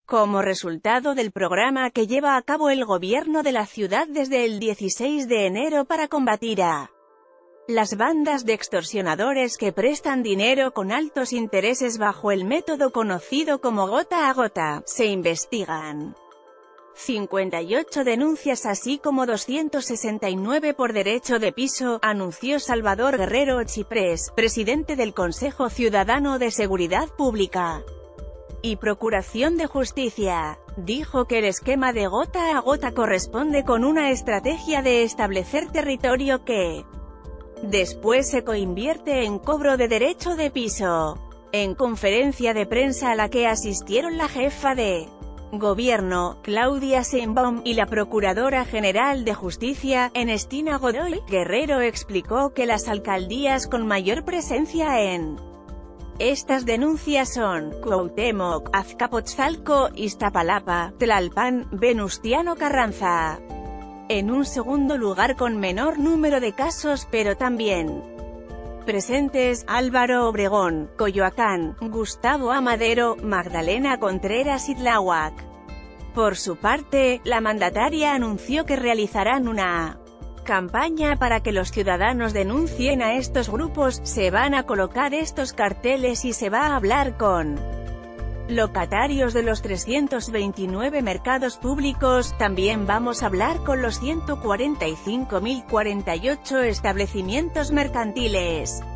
como resultado del programa que lleva a cabo el gobierno de la ciudad desde el 16 de enero para combatir a las bandas de extorsionadores que prestan dinero con altos intereses bajo el método conocido como gota a gota, se investigan 58 denuncias así como 269 por derecho de piso, anunció Salvador Guerrero Chiprés, presidente del Consejo Ciudadano de Seguridad Pública y Procuración de Justicia. Dijo que el esquema de gota a gota corresponde con una estrategia de establecer territorio que después se coinvierte en cobro de derecho de piso. En conferencia de prensa a la que asistieron la jefa de Gobierno, Claudia Sheinbaum, y la Procuradora General de Justicia, Ernestina Godoy, Guerrero explicó que las alcaldías con mayor presencia en estas denuncias son Cuauhtémoc, Azcapotzalco, Iztapalapa, Tlalpan, Venustiano Carranza. En un segundo lugar con menor número de casos pero también presentes, Álvaro Obregón, Coyoacán, Gustavo Amadero, Magdalena Contreras y Tláhuac. Por su parte, la mandataria anunció que realizarán una campaña para que los ciudadanos denuncien a estos grupos, se van a colocar estos carteles y se va a hablar con locatarios de los 329 mercados públicos, también vamos a hablar con los 145.048 establecimientos mercantiles.